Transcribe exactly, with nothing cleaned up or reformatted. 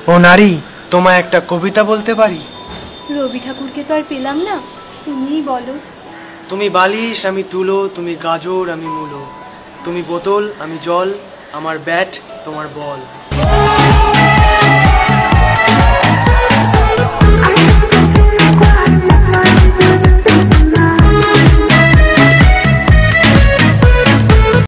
ও নারী, তোমায় একটা কবিতা বলতে পারি? রবি ঠাকুরকে তো আর পেলাম না, তুমিই বলো। তুমি বালিশ, আমি তুলো, তুমি গাজর, আমি মূলো, তুমি বোতল, আমি জল, আমার ব্যাট, তোমার বল।